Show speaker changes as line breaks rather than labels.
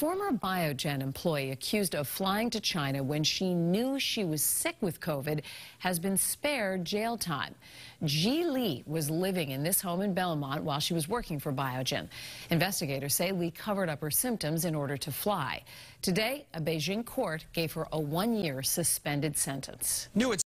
former Biogen employee accused of flying to China when she knew she was sick with COVID has been spared jail time. Ji Li was living in this home in Belmont while she was working for Biogen. Investigators say Li covered up her symptoms in order to fly. Today, a Beijing court gave her a 1-year suspended sentence.